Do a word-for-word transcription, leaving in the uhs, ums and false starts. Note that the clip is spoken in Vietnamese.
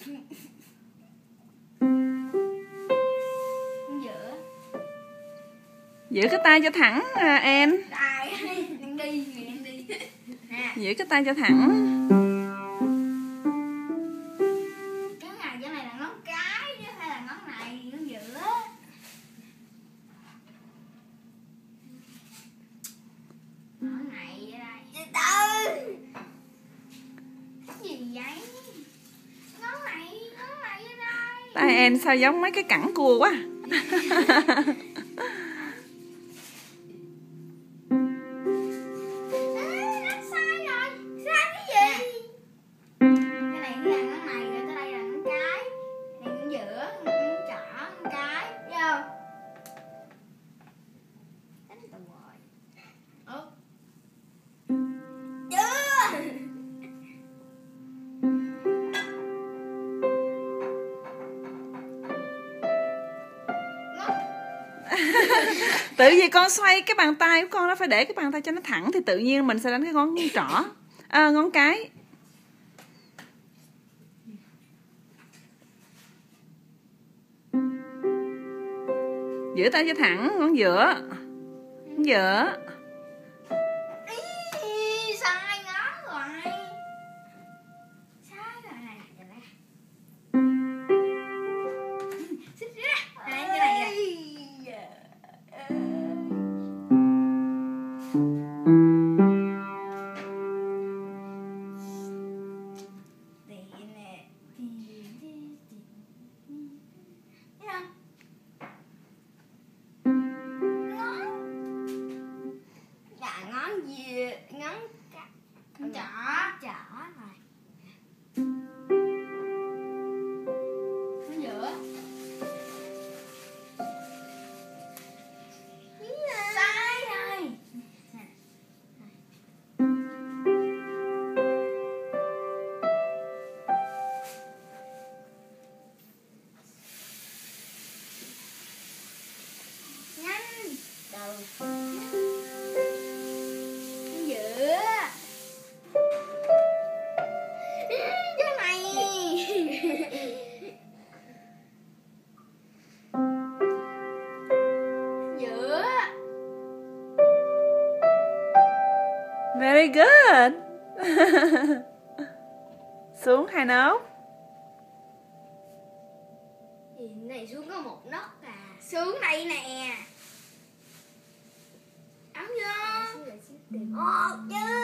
Giữa. Giữ cái tay cho thẳng à, em. Đây, đang đi, đang đi. Nè. Giữ cái tay cho thẳng. Cái này cái này là ngón cái chứ hay là ngón này, ngón giữa. Ngón này ở đây. Từ từ. Cái gì vậy? Ngón này, ngón này ở đây. Tay em sao giống mấy cái cẳng cua quá. Tự vì con xoay cái bàn tay của con, nó phải để cái bàn tay cho nó thẳng thì tự nhiên mình sẽ đánh cái ngón trỏ, à, ngón cái. Giữ tay cho thẳng, ngón giữa, ngón giữa. Ý, sai ngón rồi. Sai rồi này, nhìn đây. Xích ra. Đây, cái này nè. Ngón ngón trỏ trỏ rồi ngón giữa sai rồi. Nhanh đầu Very good. Xuống hai nốt. Gì này xuống có một nốt à. Xuống đây nè. Ấm vô. Một chứ.